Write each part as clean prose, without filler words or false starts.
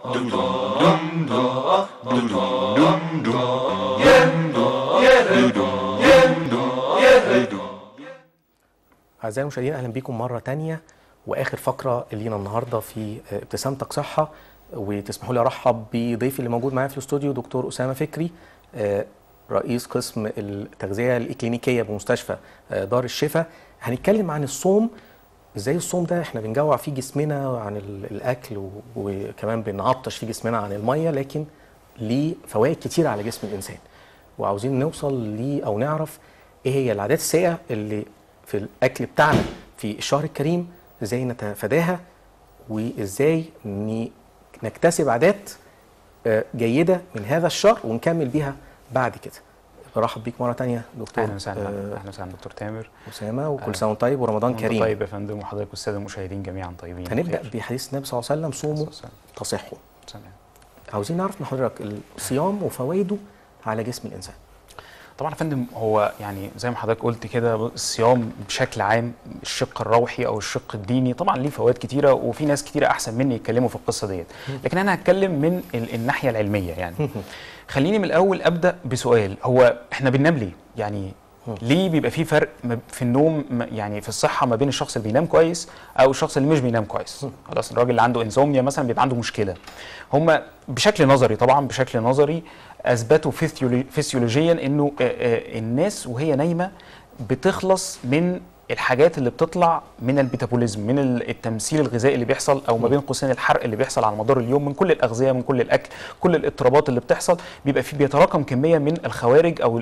أعزائي المشاهدين، أهلا بكم مرة تانية وآخر فقرة لينا النهاردة في ابتسامتك صحة. وتسمحوا لي أرحب بضيفي اللي موجود معايا في الاستوديو، دكتور أسامة فكري، رئيس قسم التغذية الإكلينيكية بمستشفى دار الشفاء. هنتكلم عن الصوم، ازاي الصوم ده احنا بنجوع فيه جسمنا عن الأكل وكمان بنعطش فيه جسمنا عن المية، لكن ليه فوائد كتير على جسم الإنسان. وعاوزين نوصل ليه أو نعرف إيه هي العادات السيئة اللي في الأكل بتاعنا في الشهر الكريم، ازاي نتفاداها وازاي نكتسب عادات جيدة من هذا الشهر ونكمل بيها بعد كده. برحب بيك مرة تانية دكتور. أهلا وسهلا. أهلا وسهلا دكتور تامر أسامة، وكل سنة وانت طيب ورمضان كريم. طيب يا فندم، وحضرتك والسادة المشاهدين جميعا طيبين. هنبدأ بحديث النبي صلى الله عليه وسلم، صوموا تصحوا. عاوزين نعرف من حضرتك الصيام وفوائده على جسم الإنسان. طبعا يا فندم، هو يعني زي ما حضرتك قلت كده، الصيام بشكل عام الشق الروحي او الشق الديني طبعا ليه فوائد كتيره، وفي ناس كتيره احسن مني يتكلموا في القصه ديت، لكن انا هتكلم من الناحيه العلميه. يعني خليني من الاول ابدا بسؤال، هو احنا بننام ليه؟ يعني ليه بيبقى في فرق في النوم يعني في الصحه ما بين الشخص اللي بينام كويس او الشخص اللي مش بينام كويس؟ خلاص، الراجل اللي عنده انسومنيا مثلا بيبقى عنده مشكله. هم بشكل نظري، طبعا بشكل نظري اثبتوا فيسيولوجيا انه الناس وهي نايمه بتخلص من الحاجات اللي بتطلع من البيتابوليزم، من التمثيل الغذائي اللي بيحصل، او ما بين قوسين الحرق اللي بيحصل على مدار اليوم من كل الاغذيه، من كل الاكل، كل الاضطرابات اللي بتحصل، بيبقى في بيتراكم كميه من الخوارج او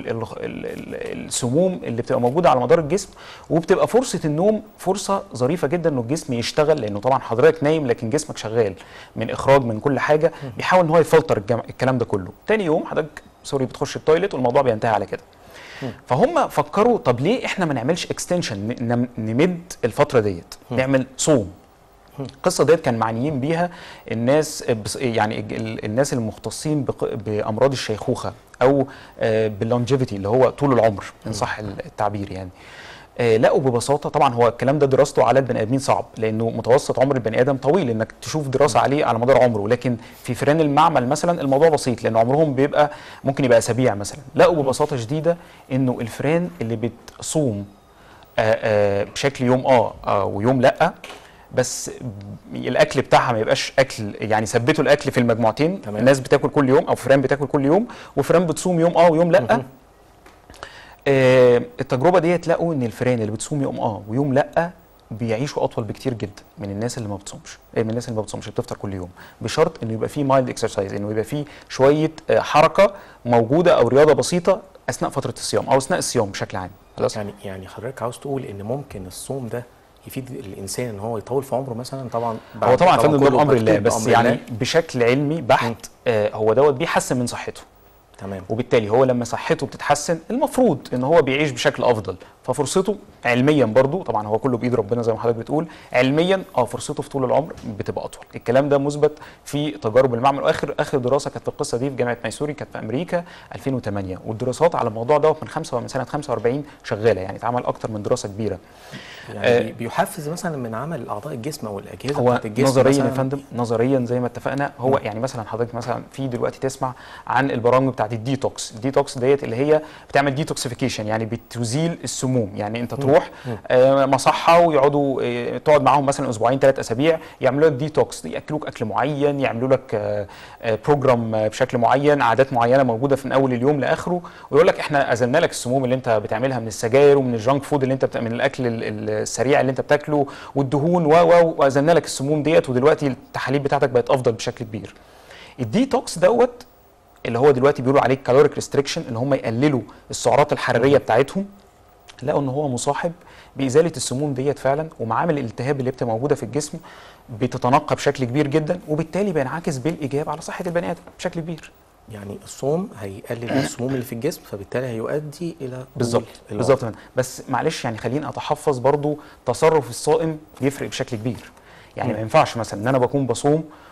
السموم اللي بتبقى موجوده على مدار الجسم، وبتبقى فرصه النوم فرصه ظريفه جدا انه الجسم يشتغل، لانه طبعا حضرتك نايم لكن جسمك شغال من اخراج من كل حاجه، بيحاول ان هو يفلتر الكلام ده كله. تاني يوم حضرتك بتخش التويليت والموضوع بينتهي على كده. فهم فكروا طب ليه احنا ما نعملش اكستنشن، نمد الفتره ديت، نعمل صوم. القصه ديت كان معنيين بيها الناس، يعني الناس المختصين بامراض الشيخوخه او باللونجيفيتي اللي هو طول العمر ان صح التعبير. يعني لقوا ببساطه، طبعا هو الكلام ده دراسته على البني ادمين صعب، لانه متوسط عمر البني ادم طويل انك تشوف دراسه عليه على مدار عمره، لكن في فئران المعمل مثلا الموضوع بسيط لان عمرهم بيبقى ممكن يبقى اسابيع مثلا. لقوا ببساطه شديده انه الفئران اللي بتصوم بشكل يوم ويوم لا، بس الاكل بتاعها ما يبقاش اكل، يعني ثبتوا الاكل في المجموعتين. تمام. الناس بتاكل كل يوم او فئران بتاكل كل يوم، وفئران بتصوم يوم ويوم لا. التجربه ديت لقوا ان الفئران اللي بتصوم يوم ويوم لا بيعيشوا اطول بكتير جدا من الناس اللي ما بتصومش، من الناس اللي ما بتصومش بتفطر كل يوم، بشرط انه يبقى فيه مايلد اكسرسايز، انه يبقى فيه شويه حركه موجوده او رياضه بسيطه اثناء فتره الصيام او اثناء الصيام بشكل عام. خلاص، يعني حضرتك عاوز تقول ان ممكن الصوم ده يفيد الانسان ان هو يطول في عمره مثلا؟ طبعا هو طبعا فندم ده بامر الله، بس يعني بشكل علمي بحت هو دوت بيحسن من صحته. تمام. وبالتالي هو لما صحته بتتحسن المفروض ان هو بيعيش بشكل افضل، ففرصته علميا برضو، طبعا هو كله بايد ربنا زي ما حضرتك بتقول، علميا فرصته في طول العمر بتبقى اطول. الكلام ده مثبت في تجارب المعمل، واخر دراسه كانت في القصه دي في جامعه ميسوري، كانت في امريكا 2008، والدراسات على الموضوع ده من سنه 45 شغاله، يعني اتعمل اكتر من دراسه كبيره. يعني بيحفز مثلا من عمل اعضاء الجسم او الاجهزه بتاعت الجسم نظريا يا فندم، نظريا زي ما اتفقنا. هو يعني مثلا حضرتك مثلا في دلوقتي تسمع عن البرامج بتاعت الديتوكس ديت اللي هي بتعمل ديتوكسيفيكيشن، يعني بتزيل السموم. يعني انت تروح مصحه ويقعدوا تقعد معاهم مثلا اسبوعين 3 اسابيع، يعملوا لك ديتوكس، ياكلوك اكل معين، يعملوا لك بروجرام بشكل معين، عادات معينه موجوده من اول اليوم لاخره، ويقول لك احنا ازلنا لك السموم اللي انت بتعملها من السجاير ومن الجانك فود اللي انت من الاكل السريع اللي انت بتاكله والدهون وازلنا لك السموم ديت، ودلوقتي التحاليل بتاعتك بقت افضل بشكل كبير. الديتوكس دوت اللي هو دلوقتي بيقولوا عليه كالوريك ريستريكشن، ان هم يقللوا السعرات الحراريه بتاعتهم، لقوا ان هو مصاحب بازاله السموم ديت فعلا، ومعامل الالتهاب اللي بتبقى موجوده في الجسم بتتنقى بشكل كبير جدا، وبالتالي بينعكس بالايجاب على صحه البني ادم بشكل كبير. يعني الصوم هيقلل السموم اللي في الجسم، فبالتالي هيؤدي الى بالظبط. بس معلش يعني خليني اتحفظ برضو، تصرف الصائم يفرق بشكل كبير. يعني ما ينفعش مثلا ان انا بكون بصوم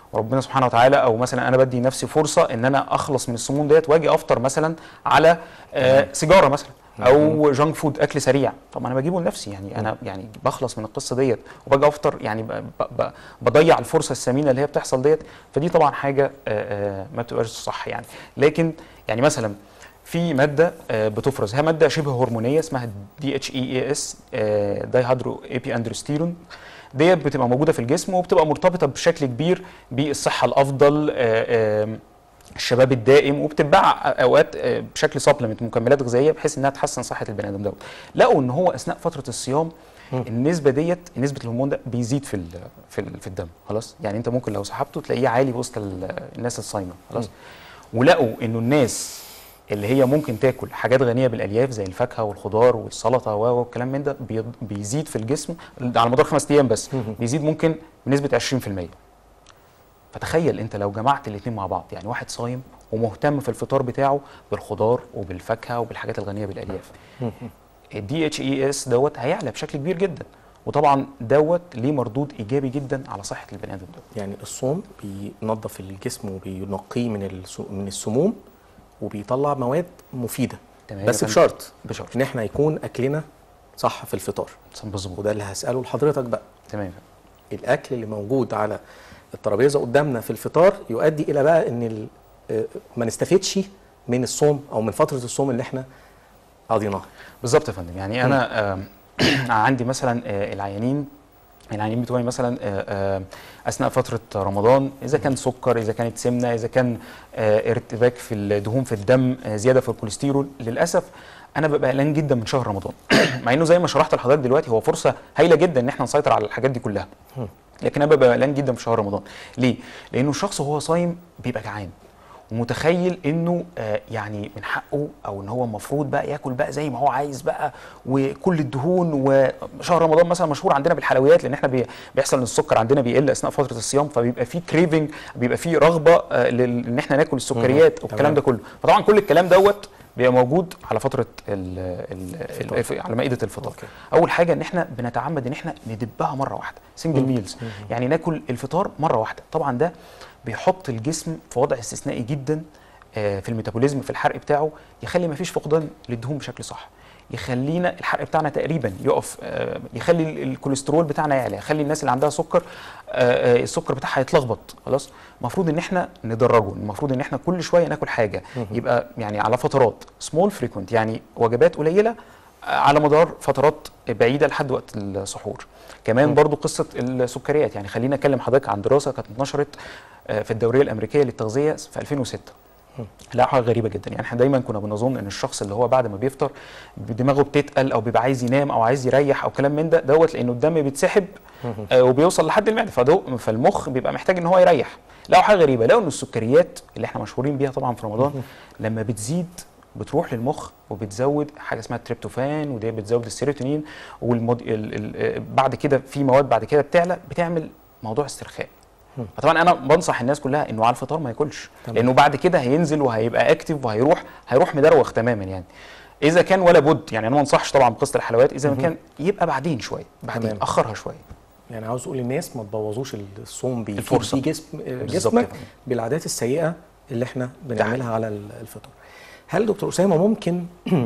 وربنا سبحانه وتعالى، او مثلا انا بدي نفسي فرصه ان انا اخلص من السموم ديت واجي افطر مثلا على سيجاره مثلا او جانك فود، اكل سريع. طب انا بجيبه لنفسي، يعني انا يعني بخلص من القصه ديت وباجي افطر، يعني بضيع الفرصه الثمينه اللي هي بتحصل ديت. فدي طبعا حاجه ما بتبقاش صح يعني. لكن يعني مثلا في ماده بتفرز، هي ماده شبه هرمونيه اسمها DHEAS داي هيدرو ايبي اندروستيرون. ديت بتبقى موجوده في الجسم وبتبقى مرتبطه بشكل كبير بالصحه الافضل، الشباب الدائم، وبتتباع اوقات بشكل سبلمنت، مكملات غذائيه، بحيث انها تحسن صحه البني ادم دوت. لقوا ان هو اثناء فتره الصيام النسبه ديت، نسبه الهرمون ده بيزيد في الدم. خلاص، يعني انت ممكن لو سحبته تلاقيه عالي وسط الناس الصايمه. خلاص. ولقوا انه الناس اللي هي ممكن تاكل حاجات غنيه بالالياف زي الفاكهه والخضار والسلطه والكلام من ده بيزيد في الجسم على مدار 5 ايام بس، بيزيد ممكن بنسبه 20%. فتخيل انت لو جمعت الاثنين مع بعض، يعني واحد صايم ومهتم في الفطار بتاعه بالخضار وبالفاكهه وبالحاجات الغنيه بالالياف، DHEAS دوت هيعلى بشكل كبير جدا، وطبعا دوت ليه مردود ايجابي جدا على صحه البني ادم دوت. يعني الصوم بينظف الجسم وبينقيه من السموم وبيطلع مواد مفيده، بس بشرط ان احنا يكون اكلنا صح في الفطار. مظبوط. وده اللي هساله لحضرتك بقى. تمام. الاكل اللي موجود على الترابيزه قدامنا في الفطار يؤدي الى بقى ان ما نستفدش من الصوم او من فتره الصوم اللي احنا قضيناها. بالظبط يا فندم. يعني انا عندي مثلا العيانين بتوعي مثلا اثناء فتره رمضان، اذا كان سكر، اذا كانت سمنه، اذا كان ارتباك في الدهون في الدم، زياده في الكوليسترول، للاسف انا ببقى قلقان جدا من شهر رمضان. مع انه زي ما شرحت لحضرتك دلوقتي هو فرصه هايله جدا ان احنا نسيطر على الحاجات دي كلها، لكن انا ببقى قلقان جدا في شهر رمضان. ليه؟ لانه الشخص وهو صايم بيبقى جعان ومتخيل انه يعني من حقه، او ان هو المفروض بقى ياكل بقى زي ما هو عايز بقى وكل الدهون. وشهر رمضان مثلا مشهور عندنا بالحلويات، لان احنا بيحصل ان السكر عندنا بيقل اثناء فتره الصيام، فبيبقى في كريفنج، بيبقى في رغبه ان احنا ناكل السكريات والكلام ده كله. فطبعا كل الكلام دوت بيبقى موجود على فتره على مائده الفطار. اول حاجه ان احنا بنتعمد ان احنا ندبها مره واحده، سنجل ميلز، يعني ناكل الفطار مره واحده. طبعا ده بيحط الجسم في وضع استثنائي جدا في الميتابوليزم، في الحرق بتاعه، يخلي ما فيش فقدان للدهون بشكل صح، يخلينا الحرق بتاعنا تقريبا يقف، يخلي الكوليسترول بتاعنا يعلى، يخلي الناس اللي عندها سكر السكر بتاعها يتلخبط. خلاص. المفروض ان احنا ندرجه، المفروض ان احنا كل شويه ناكل حاجه، يبقى يعني على فترات سمول فريكوينت، يعني وجبات قليله على مدار فترات بعيده لحد وقت السحور. كمان برضو قصه السكريات، يعني خلينا اكلم حضرتك عن دراسه كانت اتنشرت في الدوريه الامريكيه للتغذيه في 2006. لا، حاجه غريبه جدا. يعني احنا دايما كنا بنظن ان الشخص اللي هو بعد ما بيفطر دماغه بتتقل او بيبقى عايز ينام او عايز يريح او كلام من دوت، لانه الدم بيتسحب وبيوصل لحد المعده، فالمخ بيبقى محتاج ان هو يريح. لا، حاجه غريبه، لقوا ان السكريات اللي احنا مشهورين بيها طبعا في رمضان لما بتزيد بتروح للمخ وبتزود حاجه اسمها التريبتوفان، ودي بتزود السيروتونين، بعد كده في مواد بعد كده بتعمل موضوع استرخاء. طبعا انا بنصح الناس كلها انه على الفطار ما ياكلش، لانه بعد كده هينزل وهيبقى اكتف وهيروح مدروخ تماما. يعني اذا كان ولا بد، يعني انا ما انصحش طبعا بقصه الحلويات، اذا ما كان يبقى بعدين شويه، بعدين اخرها شويه. يعني عاوز اقول للناس ما تبوظوش الصوم الفرصه في جسمك بالعادات السيئه اللي احنا بنعملها على الفطار. هل دكتور اسامه ممكن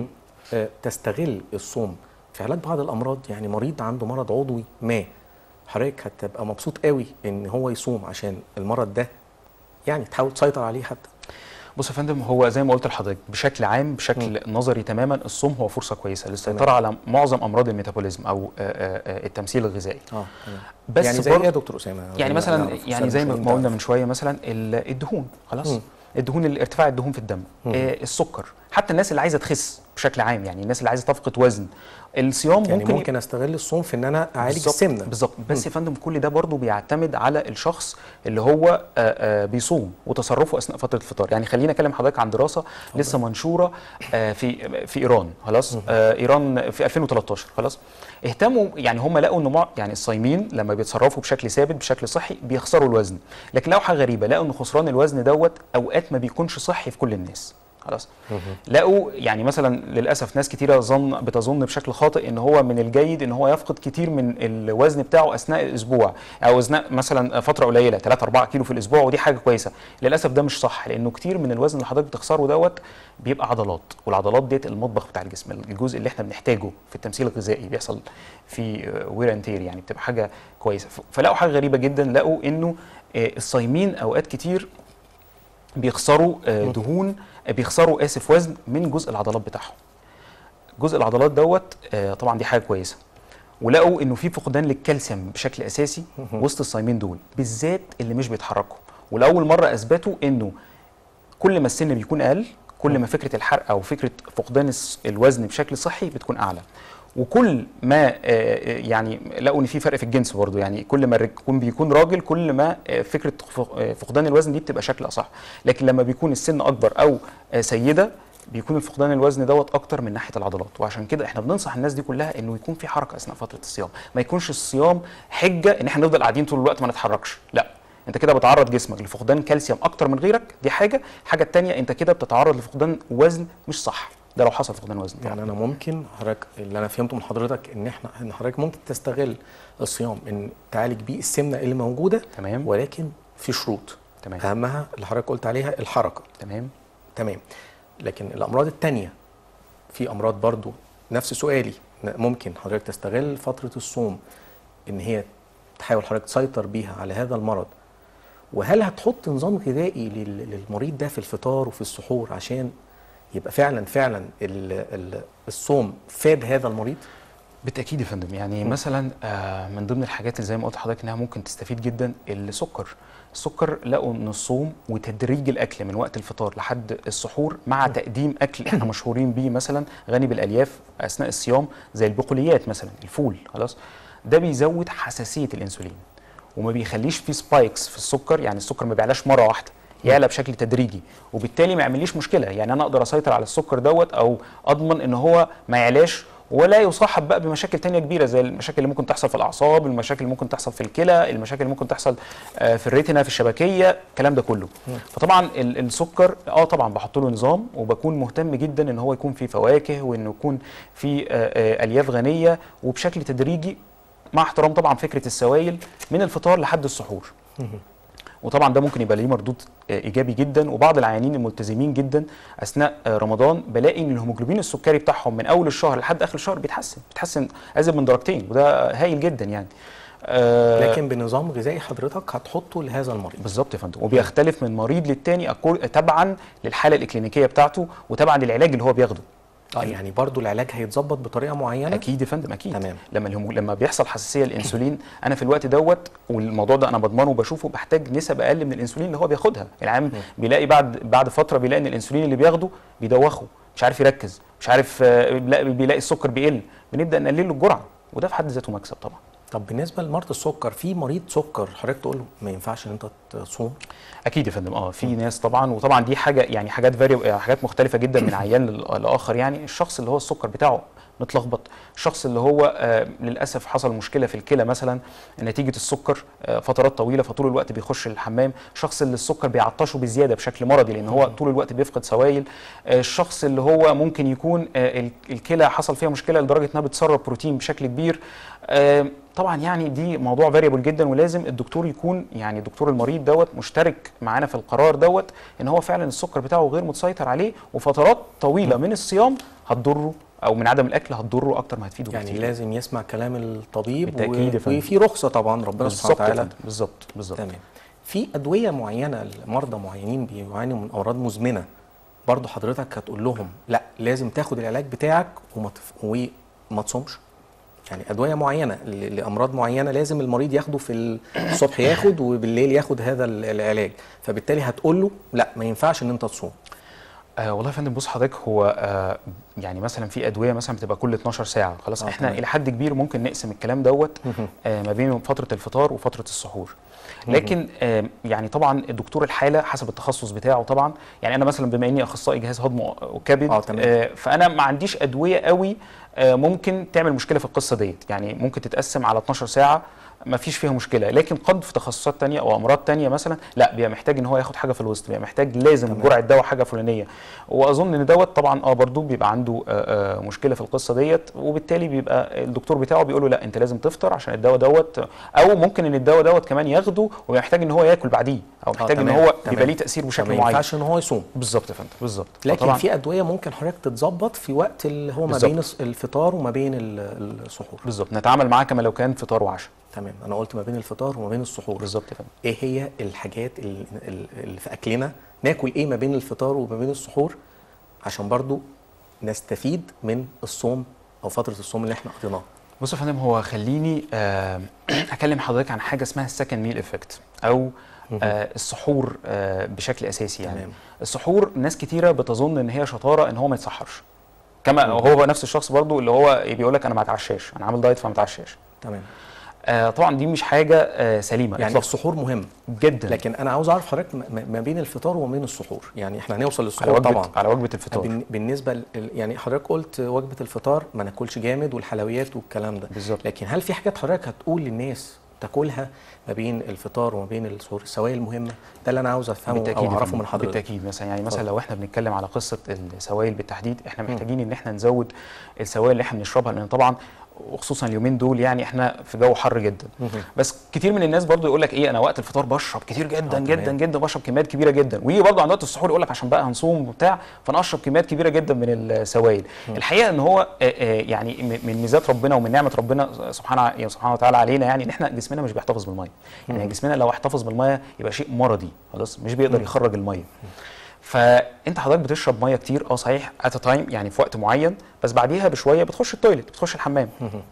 تستغل الصوم في علاج بعض الامراض؟ يعني مريض عنده مرض عضوي ما، حضرتك هتبقى مبسوط قوي ان هو يصوم عشان المرض ده، يعني تحاول تسيطر عليه حتى؟ بص يا فندم، هو زي ما قلت لحضرتك بشكل عام، بشكل نظري تماما، الصوم هو فرصه كويسه للسيطره على معظم امراض الميتابوليزم او التمثيل الغذائي. بس يعني زي ايه يا دكتور اسامه؟ يعني مثلا يعني زي ما قلنا من شويه، مثلا الدهون. خلاص. الدهون، ارتفاع الدهون في الدم، السكر، حتى الناس اللي عايزه تخس بشكل عام، يعني الناس اللي عايزه تفقد وزن، الصيام يعني ممكن استغل الصوم في ان انا اعالج السمنه. بالظبط. بس يا فندم كل ده برضه بيعتمد على الشخص اللي هو بيصوم وتصرفه اثناء فتره الفطار. يعني خلينا اكلم حضرتك عن دراسه لسه منشوره في ايران. خلاص. ايران في 2013. خلاص. اهتموا، يعني هم لقوا ان يعني الصايمين لما بيتصرفوا بشكل ثابت بشكل صحي بيخسروا الوزن، لكن لقوا حاجه غريبه، لقوا ان خسران الوزن دوت اوقات ما بيكونش صحي في كل الناس. خلاص. لقوا يعني مثلا للاسف ناس كتيره بتظن بشكل خاطئ ان هو من الجيد ان هو يفقد كتير من الوزن بتاعه اثناء الاسبوع، او اثناء مثلا فتره قليله 3 4 كيلو في الاسبوع، ودي حاجه كويسه. للاسف ده مش صح، لانه كتير من الوزن اللي حضرتك بتخسره دوت بيبقى عضلات، والعضلات ديت المطبخ بتاع الجسم، الجزء اللي احنا بنحتاجه في التمثيل الغذائي، بيحصل في وير اند تير، يعني بتبقى حاجه كويسه. فلقوا حاجه غريبه جدا، لقوا انه الصايمين اوقات كتير بيخسروا دهون، بيخسروا وزن من جزء العضلات بتاعهم. جزء العضلات دوت طبعا دي حاجه كويسه. ولقوا انه في فقدان للكالسيوم بشكل اساسي وسط الصايمين دول، بالذات اللي مش بيتحركوا. ولاول مره اثبتوا انه كل ما السن بيكون اقل، كل ما فكره الحرق او فكره فقدان الوزن بشكل صحي بتكون اعلى. وكل ما يعني لقوا ان في فرق في الجنس برضه، يعني كل ما بيكون راجل كل ما فكره فقدان الوزن دي بتبقى شكل اصح. لكن لما بيكون السن اكبر او سيده بيكون فقدان الوزن دوت اكتر من ناحيه العضلات. وعشان كده احنا بننصح الناس دي كلها انه يكون في حركه اثناء فتره الصيام، ما يكونش الصيام حجه ان احنا نفضل قاعدين طول الوقت ما نتحركش، لا، انت كده بتعرض جسمك لفقدان كالسيوم اكتر من غيرك، دي حاجه الثانيه انت كده بتتعرض لفقدان وزن مش صح، ده لو حصل فقدان وزن. يعني انا ممكن حضرتك اللي انا فهمته من حضرتك ان حضرتك ممكن تستغل الصيام ان تعالج بيه السمنه اللي موجوده، تمام، ولكن في شروط، تمام، اهمها اللي حضرتك قلت عليها الحركه. تمام. لكن الامراض الثانيه، في امراض برضو نفس سؤالي، ممكن حضرتك تستغل فتره الصوم ان هي تحاول حضرتك تسيطر بيها على هذا المرض؟ وهل هتحط نظام غذائي للمريض ده في الفطار وفي السحور عشان يبقى فعلا الصوم فاد هذا المريض؟ بالتاكيد يا فندم. يعني مثلا من ضمن الحاجات اللي زي ما قلت لحضرتك انها ممكن تستفيد جدا السكر. لقوا ان الصوم وتدريج الاكل من وقت الفطار لحد السحور مع تقديم اكل احنا مشهورين بيه مثلا غني بالالياف اثناء الصيام زي البقوليات مثلا الفول، خلاص، ده بيزود حساسيه الانسولين وما بيخليش فيه سبايكس في السكر، يعني السكر ما بيعلاش مره واحده، يعلى بشكل تدريجي، وبالتالي ما يعمليش مشكله. يعني انا اقدر اسيطر على السكر دوت او اضمن ان هو ما يعلاش ولا يصاحب بقى بمشاكل تانية كبيره زي المشاكل اللي ممكن تحصل في الاعصاب، المشاكل اللي ممكن تحصل في الكلى، المشاكل اللي ممكن تحصل في الريتنا، في الشبكيه، الكلام ده كله. فطبعا السكر طبعا بحط له نظام، وبكون مهتم جدا ان هو يكون فيه فواكه وانه يكون فيه الياف غنيه وبشكل تدريجي، مع احترام طبعا فكره السوائل من الفطار لحد السحور. وطبعا ده ممكن يبقى ليه مردود ايجابي جدا. وبعض العيانين الملتزمين جدا اثناء رمضان بلاقي ان الهيموجلوبين السكري بتاعهم من اول الشهر لحد اخر الشهر بيتحسن ازيد من درجتين، وده هايل جدا يعني. لكن بنظام غذائي حضرتك هتحطه لهذا المريض. بالظبط يا فندم، وبيختلف من مريض للتاني تبعا للحاله الاكلينيكيه بتاعته وتبعا للعلاج اللي هو بياخده. يعني برضو العلاج هيتظبط بطريقه معينه؟ اكيد يا فندم، اكيد. تمام. لما بيحصل حساسيه للانسولين انا في الوقت دوت، والموضوع ده انا بضمنه وبشوفه، بحتاج نسب اقل من الانسولين اللي هو بياخدها. العام بيلاقي بعد فتره بيلاقي ان الانسولين اللي بياخده بيدوخه، مش عارف يركز، مش عارف، بيلاقي السكر بيقل، بنبدا نقلل له الجرعه، وده في حد ذاته مكسب طبعا. طب بالنسبه لمرضى السكر، في مريض سكر حضرتك تقول له ما ينفعش ان انت تصوم؟ اكيد يا فندم. في ناس طبعا، وطبعا دي حاجه يعني حاجات مختلفه جدا من عيان لاخر. يعني الشخص اللي هو السكر بتاعه متلخبط، الشخص اللي هو للاسف حصل مشكله في الكلى مثلا نتيجه السكر فترات طويله فطول الوقت بيخش الحمام، الشخص اللي السكر بيعطشه بزياده بشكل مرضي لان هو طول الوقت بيفقد سوائل، الشخص اللي هو ممكن يكون الكلى حصل فيها مشكله لدرجه انها بتسرب بروتين بشكل كبير. طبعا يعني دي موضوع فاريبل جدا، ولازم الدكتور يكون، يعني دكتور المريض دوت مشترك معانا في القرار دوت ان هو فعلا السكر بتاعه غير متسيطر عليه، وفترات طويله من الصيام هتضره او من عدم الاكل هتضره اكتر ما هتفيده يعني بكتير. لازم يسمع كلام الطبيب، بالتاكيد وفي رخصه طبعا ربنا سبحانه وتعالى. بالظبط. تمام. في ادويه معينه لمرضى معينين بيعانوا من امراض مزمنه برضه حضرتك هتقول لهم لا لازم تاخد العلاج بتاعك وما تصومش؟ يعني ادويه معينه لامراض معينه لازم المريض ياخده في الصبح ياخد وبالليل ياخد هذا العلاج، فبالتالي هتقول له لا ما ينفعش ان انت تصوم؟ والله يا فندم بص حضرتك، هو يعني مثلا في ادويه مثلا بتبقى كل 12 ساعه، خلاص احنا الى حد كبير ممكن نقسم الكلام دوت ما بين فتره الفطار وفتره السحور. لكن يعني طبعا دكتور الحاله حسب التخصص بتاعه طبعا. يعني انا مثلا بما اني اخصائي جهاز هضم وكبد فانا ما عنديش ادويه قوي ممكن تعمل مشكله في القصه ديت. يعني ممكن تتقسم على 12 ساعه ما فيش فيها مشكله، لكن قد في تخصصات تانية او امراض تانية مثلا لا، بيبقى محتاج ان هو ياخد حاجه في الوسط، بيبقى محتاج لازم جرعه دواء حاجه فلانيه. واظن ان دوت طبعا برضو بيبقى عنده مشكله في القصه ديت، وبالتالي بيبقى الدكتور بتاعه بيقول له لا انت لازم تفطر عشان الدواء دوت، او ممكن ان الدواء دوت كمان ياخده ويبقى محتاج ان هو ياكل بعديه، او محتاج ان هو بيبقى ليه تاثير بشكل معين. ما ينفعش ان هو يصوم. بالظبط يا فندم، بالظبط. لكن في ادويه ممكن حضرتك تتظبط في وقت اللي هو ما بين الفطار وما بين السحور. بالظبط، نتعامل معاه كما لو كان فطار وعشاء. تمام، انا قلت ما بين الفطار وما بين السحور. بالظبط يا فندم. ايه هي الحاجات اللي في اكلنا ناكل ايه ما بين الفطار وما بين السحور عشان برضو نستفيد من الصوم او فتره الصوم اللي احنا قضيناها؟ بص يا فندم، هو خليني اكلم حضرتك عن حاجه اسمها السكند ميل افكت، او السحور بشكل اساسي. يعني السحور ناس كتيره بتظن ان هي شطاره ان هو ما يتسحرش، كما هو نفس الشخص برضو اللي هو بيقول لك انا ما اتعشاش، انا عامل دايت فما اتعشاش. تمام. طبعا دي مش حاجه سليمه يعني السحور مهم جدا، لكن انا عاوز اعرف حضرتك ما بين الفطار وما بين السحور، يعني احنا هنوصل للسحور طبعا على وجبه الفطار. بالنسبه يعني حضرتك قلت وجبه الفطار ما ناكلش جامد والحلويات والكلام ده بالظبط، لكن هل في حاجات حضرتك هتقول للناس تاكلها ما بين الفطار وما بين السحور، السوائل المهمه؟ ده اللي انا عاوز افهمه او اعرفه من حضرتك. بالتاكيد. مثلا يعني مثلا لو احنا بنتكلم على قصه السوائل بالتحديد، احنا محتاجين ان احنا نزود السوائل اللي احنا بنشربها، لان طبعا وخصوصا اليومين دول يعني احنا في جو حر جدا. بس كتير من الناس برضو يقول لك ايه، انا وقت الفطار بشرب كتير جدا جدا جدا، بشرب كميات كبيره جدا، ويجي برضو عند وقت السحور يقول لك عشان بقى هنصوم وبتاع فانا اشرب كميات كبيره جدا من السوائل. الحقيقه ان هو يعني من ميزات ربنا ومن نعمه ربنا سبحانه وتعالى علينا، يعني ان احنا جسمنا مش بيحتفظ بالميه. يعني جسمنا لو احتفظ بالميه يبقى شيء مرضي خلاص، مش بيقدر يخرج الميه. فانت حضرتك بتشرب ميه كتير صحيح ات تايم، يعني في وقت معين، بس بعديها بشويه بتخش التويليت، بتخش الحمام،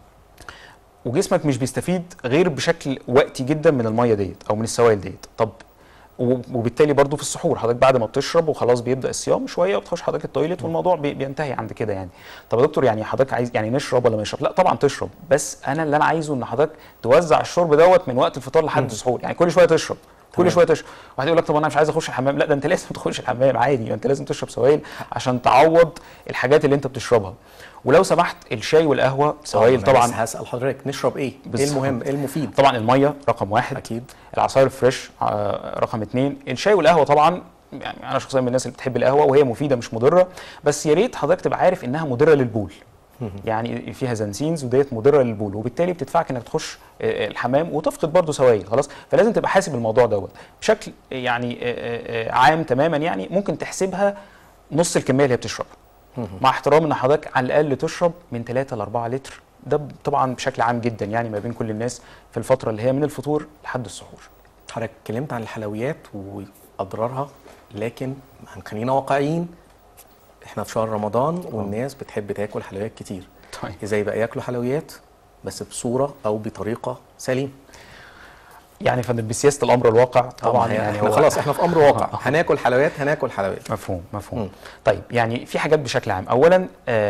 وجسمك مش بيستفيد غير بشكل وقتي جدا من الميه ديت او من السوائل ديت. طب وبالتالي برضو في السحور حضرتك بعد ما بتشرب وخلاص بيبدا الصيام شويه وبتخش حضرتك التويليت والموضوع بينتهي عند كده. يعني طب يا دكتور يعني حضرتك عايز يعني نشرب ولا ما نشرب؟ لا طبعا تشرب، بس انا اللي انا عايزه ان حضرتك توزع الشرب دوت من وقت الفطار لحد السحور. يعني كل شويه تشرب، كل شويه تشرب. واحد يقول لك طب انا مش عايز اخش الحمام، لا ده انت لازم تخش الحمام عادي، انت لازم تشرب سوائل عشان تعوض الحاجات اللي انت بتشربها. ولو سمحت الشاي والقهوه سوائل طبعا. هسال حضرتك نشرب ايه؟ ايه المهم؟ ايه المفيد؟ طبعا الميه رقم 1 اكيد، العصاير الفريش رقم 2، الشاي والقهوه طبعا. يعني انا شخصيا من الناس اللي بتحب القهوه وهي مفيده مش مضره، بس يا ريت حضرتك تبقى عارف انها مضره للبول. يعني فيها زنسينز وديت مضره للبول، وبالتالي بتدفعك انك تخش الحمام وتفقد برضه سوائل خلاص. فلازم تبقى حاسب الموضوع دوت بشكل يعني عام تماما. يعني ممكن تحسبها نص الكميه اللي هي بتشربها، مع احترام ان حضرتك على الاقل تشرب من 3 ل 4 لتر، ده طبعا بشكل عام جدا يعني ما بين كل الناس في الفتره اللي هي من الفطور لحد السحور. حضرتك اتكلمت عن الحلويات واضرارها، لكن خلينا واقعيين، احنا في شهر رمضان والناس بتحب تاكل حلويات كتير. طيب ازاي بقى ياكلوا حلويات بس بصوره او بطريقه سليمه؟ يعني فندم بسياسه الامر الواقع طبعا. يعني احنا خلاص احنا في امر واقع، هناكل حلويات هناكل حلويات. مفهوم. طيب يعني في حاجات بشكل عام. اولا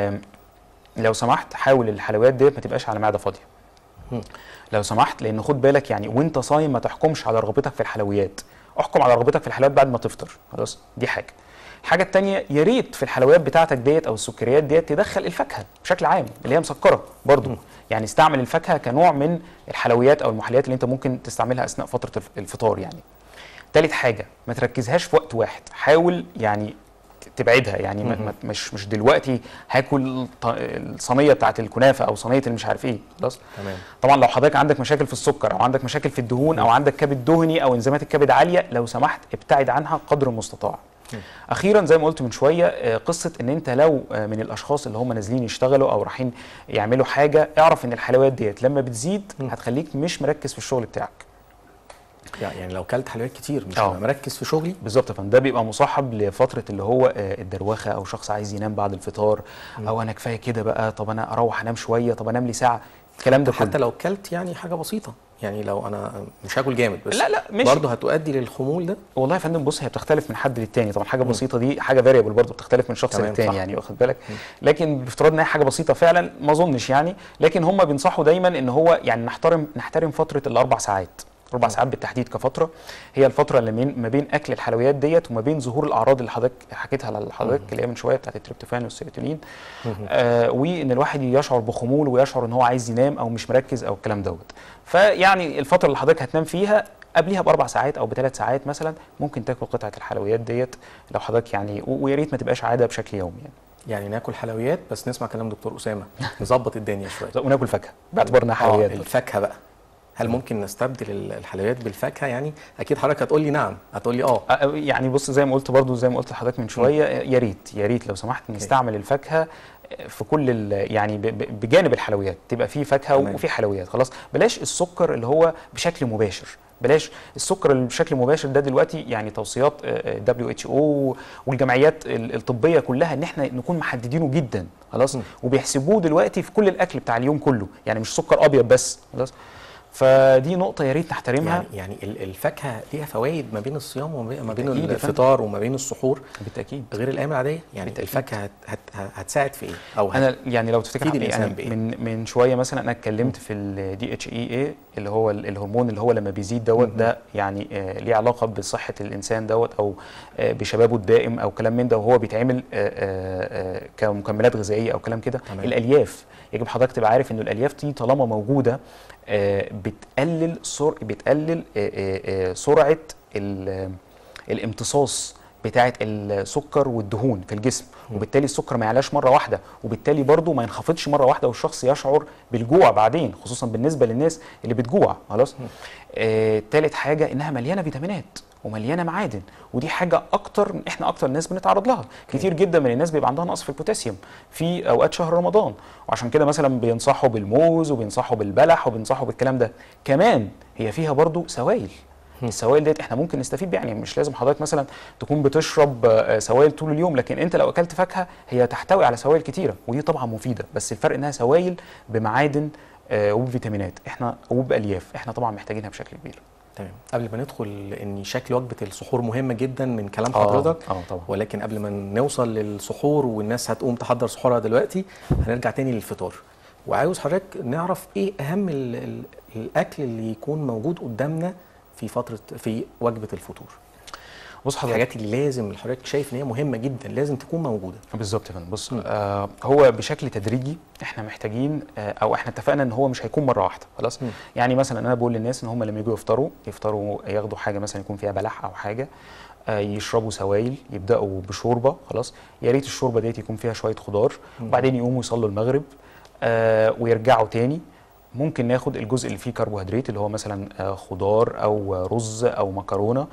لو سمحت حاول الحلويات ديت ما تبقاش على معده فاضيه. لو سمحت، لان خد بالك يعني وانت صايم ما تحكمش على رغبتك في الحلويات، احكم على رغبتك في الحلويات بعد ما تفطر خلاص. دي حاجه. الحاجه الثانيه، يا ريت في الحلويات بتاعتك ديت او السكريات ديت تدخل الفاكهه بشكل عام اللي هي مسكره برضو. يعني استعمل الفاكهه كنوع من الحلويات او المحليات اللي انت ممكن تستعملها اثناء فتره الفطار. يعني ثالث حاجه، ما تركزهاش في وقت واحد، حاول يعني تبعدها. يعني مش دلوقتي هاكل الصينيه بتاعت الكنافه او صينيه اللي مش عارف ايه خلاص. تمام. طبعا لو حضرتك عندك مشاكل في السكر او عندك مشاكل في الدهون او عندك كبد دهني او انزيمات الكبد عاليه، لو سمحت ابتعد عنها قدر المستطاع. اخيرا زي ما قلت من شويه، قصه ان انت لو من الاشخاص اللي هم نازلين يشتغلوا او رايحين يعملوا حاجه، اعرف ان الحلويات ديت لما بتزيد هتخليك مش مركز في الشغل بتاعك. يعني لو كلت حلويات كتير مش هبقى مركز في شغلي. بالظبط يا فندم. ده بيبقى مصاحب لفتره اللي هو الدروخه، او شخص عايز ينام بعد الفطار، او انا كفايه كده بقى، طب انا اروح انام شويه، طب انام لي ساعه، الكلام ده حتى لو كلت يعني حاجه بسيطه، يعني لو انا مش هاكل جامد بس لا مش برضه هتؤدي للخمول ده. والله يا فندم بص، هي بتختلف من حد للتاني طبعا. حاجه بسيطه دي حاجه فاريبل برضه، بتختلف من شخص للتاني يعني، واخد بالك. لكن بافتراض ان هي حاجه بسيطه فعلا ما اظنش يعني. لكن هم بينصحوا دايما ان هو يعني نحترم فتره ال4 ساعات 4 ساعات بالتحديد كفتره هي الفتره اللي ما بين اكل الحلويات ديت وما بين ظهور الاعراض اللي حضرتك حكيتها لحضرتك اللي هي من شويه بتاعت التريبتوفان والسيروتونين، وان الواحد يشعر بخمول ويشعر ان هو عايز ينام او مش مركز او الكلام دوت. فيعني الفتره اللي حضرتك هتنام فيها قبليها ب4 ساعات او ب3 ساعات مثلا ممكن تاكل قطعه الحلويات ديت لو حضرتك يعني، ويا ريت ما تبقاش عاده بشكل يومي يعني ناكل حلويات بس نسمع كلام دكتور اسامه نظبط الدنيا شويه وناكل فاكهه باعتبار انها حلويات. الفاكهه بقى، هل ممكن نستبدل الحلويات بالفاكهه؟ يعني اكيد حضرتك هتقول لي نعم، هتقول لي يعني بص زي ما قلت برضو زي ما قلت لحضرتك من شويه، يا ريت لو سمحت نستعمل الفاكهه في كل يعني بجانب الحلويات، تبقى في فاكهه وفي حلويات. خلاص بلاش السكر اللي هو بشكل مباشر، بلاش السكر اللي بشكل مباشر ده دلوقتي يعني توصيات WHO والجمعيات الطبيه كلها ان احنا نكون محددينه جدا خلاص، وبيحسبوه دلوقتي في كل الاكل بتاع اليوم كله، يعني مش سكر ابيض بس خلاص. فدي نقطة يا ريت نحترمها. يعني الفاكهة ليها فوائد ما بين الصيام وما بين الفطار وما بين السحور بالتأكيد غير الأيام العادية، يعني بالتأكيد. الفاكهة هتساعد في إيه؟ أو أنا يعني لو تفتكر يعني من شوية مثلا أنا اتكلمت في ال DHEA اللي هو الهرمون اللي هو لما بيزيد دوت ده يعني ليه علاقة بصحة الإنسان دوت أو بشبابه الدائم أو كلام من ده، وهو بيتعمل كمكملات غذائية أو كلام كده. الألياف يجب حضرتك تبقى عارف إنه الألياف دي طالما موجودة بتقلل سرعه الامتصاص بتاعه السكر والدهون في الجسم، وبالتالي السكر ما يعلاش مره واحده، وبالتالي برضو ما ينخفضش مره واحده والشخص يشعر بالجوع بعدين، خصوصا بالنسبه للناس اللي بتجوع خلاص. تالت حاجه انها مليانه فيتامينات ومليانه معادن، ودي حاجه احنا اكتر الناس بنتعرض لها. كتير جدا من الناس بيبقى عندها نقص في البوتاسيوم في اوقات شهر رمضان، وعشان كده مثلا بينصحوا بالموز وبينصحوا بالبلح وبينصحوا بالكلام ده. كمان هي فيها برضو سوائل، السوائل ديت احنا ممكن نستفيد بيها، يعني مش لازم حضرتك مثلا تكون بتشرب سوائل طول اليوم، لكن انت لو اكلت فاكهه هي تحتوي على سوائل كتيره ودي طبعا مفيده، بس الفرق انها سوائل بمعادن وبفيتامينات احنا وبالياف احنا طبعا محتاجينها بشكل كبير. تمام. قبل ما ندخل ان شكل وجبه السحور مهمه جدا من كلام حضرتك طبعا. ولكن قبل ما نوصل للسحور والناس هتقوم تحضر سحورها دلوقتي هنرجع تاني للفطار، وعاوز حضرتك نعرف ايه اهم الاكل اللي يكون موجود قدامنا في وجبه الفطور. بص حضرتك الحاجات اللي لازم حضرتك شايف ان هي مهمه جدا لازم تكون موجوده. بالظبط يا فندم. بص هو بشكل تدريجي احنا محتاجين او احنا اتفقنا ان هو مش هيكون مره واحده خلاص. يعني مثلا انا بقول للناس ان هم لما يجوا يفطروا ياخدوا حاجه مثلا يكون فيها بلح او حاجه، يشربوا سوائل، يبداوا بشوربه خلاص، يا ريت الشوربه ديت يكون فيها شويه خضار، وبعدين يقوموا يصلوا المغرب ويرجعوا تاني. ممكن ناخد الجزء اللي فيه كربوهيدرات اللي هو مثلا خضار او رز او مكرونه،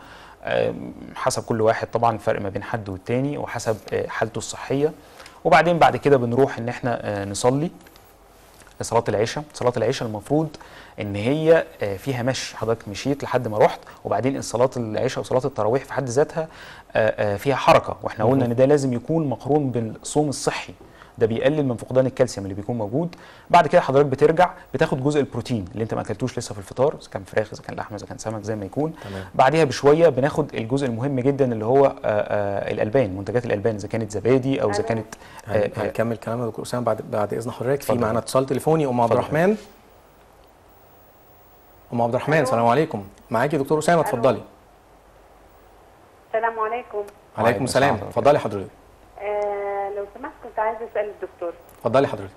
حسب كل واحد طبعا الفرق ما بين حد والتاني وحسب حالته الصحيه. وبعدين بعد كده بنروح ان احنا نصلي صلاه العشاء. صلاه العشاء المفروض ان هي فيها مشي، حضرتك مشيت لحد ما رحت، وبعدين صلاه العشاء وصلاه التراويح في حد ذاتها فيها حركه، واحنا قلنا ان ده لازم يكون مقرون بالصوم الصحي، ده بيقلل من فقدان الكالسيوم اللي بيكون موجود. بعد كده حضرتك بترجع بتاخد جزء البروتين اللي انت ما اكلتوش لسه في الفطار، اذا كان فراخ اذا كان لحمه اذا كان سمك زي ما يكون. تمام. بعديها بشويه بناخد الجزء المهم جدا اللي هو الالبان، منتجات الالبان اذا كانت زبادي او اذا كانت هنكمل كلامنا دكتور اسامه بعد اذن حضرتك. في معانا اتصال تليفوني ام عبد الرحمن. ام عبد الرحمن السلام عليكم، معاكي دكتور اسامه اتفضلي. السلام عليكم. وعليكم السلام، اتفضلي حضرتك. لو سمحت كنت عايزه اسال الدكتور. اتفضلي حضرتك.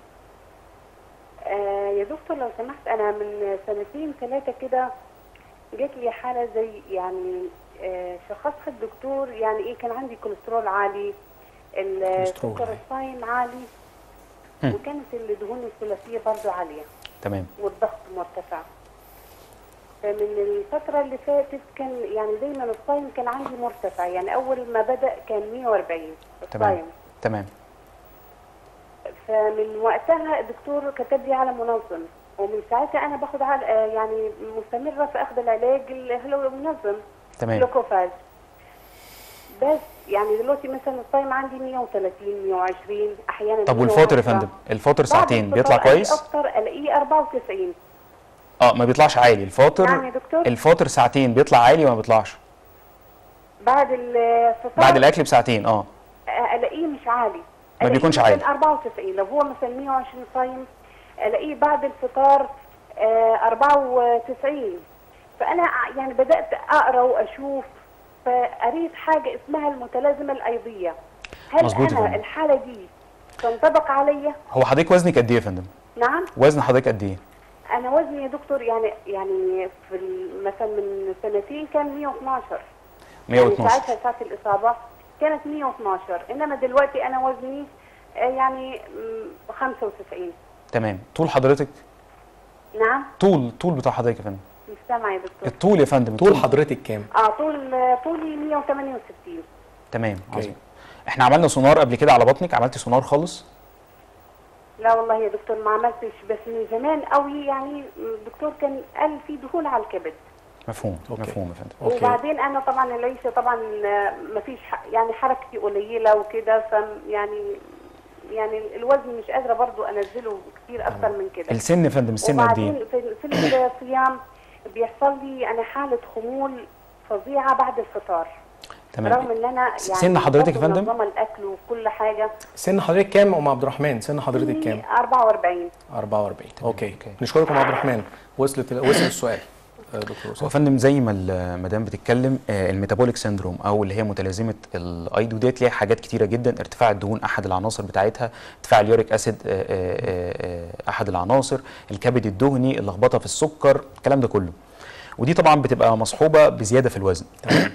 يا دكتور لو سمحت، انا من 2-3 كده جات لي حاله زي يعني شخصها الدكتور يعني ايه، كان عندي كوليسترول عالي، السكر الصايم عالي، وكانت الدهون الثلاثيه برضه عاليه. تمام. والضغط مرتفع. فمن الفتره اللي فاتت كان يعني دايما الصايم كان عندي مرتفع، يعني اول ما بدا كان 140 الصايم. تمام. فمن وقتها الدكتور كتب لي على منظم، ومن ساعتها انا باخد يعني مستمره في اخذ العلاج اللي هو منظم. تمام. جلوكوفاز. بس يعني دلوقتي مثلا الصايم عندي 130 120 احيانا. طب والفاطر يا فندم؟ الفاطر ساعتين بيطلع كويس؟ اكتر الاقيه 94. ما بيطلعش عالي الفاطر؟ نعم يا دكتور. الفاطر ساعتين بيطلع عالي ولا ما بيطلعش؟ بعد الفطار بعد الاكل بساعتين الاقيه مش عالي، ما بيكونش عالي. 94 لو هو مثلا 120 صايم الاقيه بعد الفطار 94. فانا يعني بدات اقرا واشوف، فقريت حاجه اسمها المتلازمه الايضيه. هل انا الحاله دي تنطبق عليا؟ هو حضرتك وزنك قد ايه يا فندم؟ نعم، وزن حضرتك قد ايه؟ انا وزني يا دكتور يعني في مثلا من سنتين كان 112. 112 يعني ساعة الإصابة كانت 112، إنما دلوقتي أنا وزني يعني 95. تمام. طول حضرتك؟ نعم. طول بتاع حضرتك يا فندم؟ مش سامعة يا دكتور. الطول يا فندم. طول حضرتك كام؟ طولي 168. تمام، عظيم. احنا عملنا سونار قبل كده على بطنك؟ عملتي سونار خالص؟ لا والله يا دكتور ما عملتش، بس من زمان قوي يعني الدكتور كان قال في دهون على الكبد. مفهوم. مفهوم يا فندم. وبعدين انا طبعا العيشه طبعا ما فيش يعني حركتي قليله وكده، ف يعني الوزن مش قادره برضو انزله كتير اكتر من كده. السن يا فندم، السن قد ايه؟ وبعدين في الصيام بيحصل لي انا حاله خمول فظيعه بعد الفطار. تمام. رغم ان انا يعني سن حضرتك يا فندم؟ منظمه الاكل وكل حاجه. سن حضرتك كام ام عبد الرحمن؟ سن حضرتك كام؟ 44. 44. اوكي. نشكرك ام عبد الرحمن. وصل السؤال دكتور هو أسامة. فندم زي ما المدام بتتكلم، الميتابوليك سيندروم او اللي هي متلازمه الايض، وديت ليها حاجات كتيره جدا. ارتفاع الدهون احد العناصر بتاعتها، ارتفاع اليوريك اسيد احد العناصر، الكبد الدهني، اللخبطه في السكر، الكلام ده كله. ودي طبعا بتبقى مصحوبه بزياده في الوزن.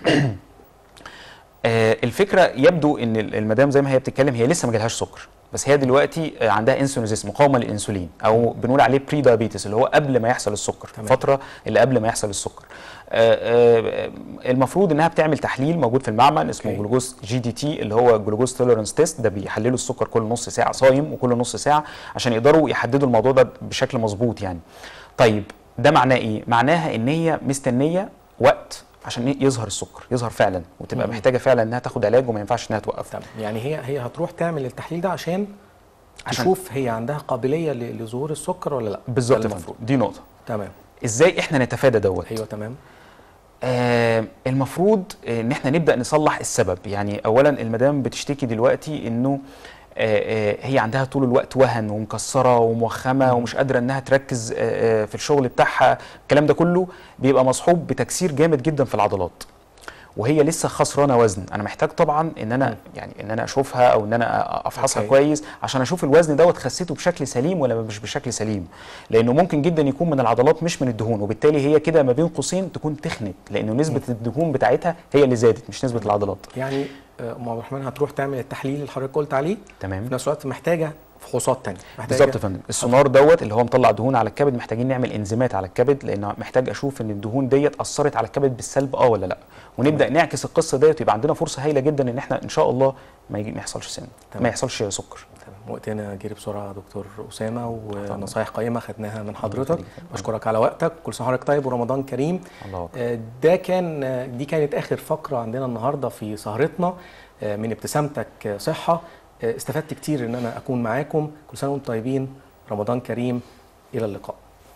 الفكره يبدو ان المدام زي ما هي بتتكلم هي لسه ما جالهاش سكر، بس هي دلوقتي عندها انسولينوزيس، مقاومه للانسولين، او بنقول عليه بري دايابيتس، اللي هو قبل ما يحصل السكر. تمام. الفتره اللي قبل ما يحصل السكر. المفروض انها بتعمل تحليل موجود في المعمل اسمه جلوكوز جي دي تي، اللي هو جلوكوز توليرانس تيست. ده بيحللوا السكر كل نص ساعه، صايم وكل نص ساعه، عشان يقدروا يحددوا الموضوع ده بشكل مظبوط يعني. طيب ده معناه ايه؟ معناها ان هي مستنيه وقت عشان يظهر السكر، يظهر فعلا، وتبقى محتاجه فعلا انها تاخد علاج، وما ينفعش انها توقف. تمام. يعني هي هتروح تعمل التحليل ده عشان تشوف هي عندها قابليه لظهور السكر ولا لا. بالظبط يا فندم، دي نقطه. تمام. ازاي احنا نتفادى دوت؟ ايوه تمام. المفروض ان احنا نبدا نصلح السبب. يعني اولا المدام بتشتكي دلوقتي انه هي عندها طول الوقت وهن ومكسره وموخمه ومش قادره انها تركز في الشغل بتاعها. الكلام ده كله بيبقى مصحوب بتكسير جامد جدا في العضلات، وهي لسه خسرانه وزن. انا محتاج طبعا ان انا يعني ان انا اشوفها، او ان انا افحصها كويس عشان اشوف الوزن دوت خسيته بشكل سليم ولا مش بشكل سليم، لانه ممكن جدا يكون من العضلات مش من الدهون، وبالتالي هي كده ما بين قوسين تكون تخنت، لانه نسبه الدهون بتاعتها هي اللي زادت مش نسبه العضلات. يعني ام عبد الرحمن هتروح تعمل التحليل اللي حضرتك قلت عليه. تمام. في نفس الوقت محتاجه فحوصات ثانيه. بالظبط يا فندم. السونار دوت اللي هو مطلع دهون على الكبد، محتاجين نعمل انزيمات على الكبد، لان محتاج اشوف ان الدهون ديت اثرت على الكبد بالسلب ولا لا، ونبدا نعكس القصه ديت، ويبقى عندنا فرصه هايله جدا ان احنا ان شاء الله ما يحصلش سن، ما يحصلش سكر. تمام. وقتنا جري بسرعه دكتور اسامه، ونصايح قيمه خدناها من حضرتك. بشكرك على وقتك. كل سنه وحضرتك طيب ورمضان كريم. الله دي كانت اخر فقره عندنا النهارده في سهرتنا من ابتسامتك صحه. استفدت كتير ان انا اكون معاكم. كل سنه وانتم طيبين، رمضان كريم، الى اللقاء.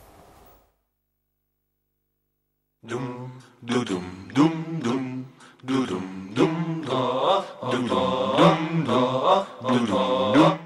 دم دم دم دم دم دم دم دم دم دم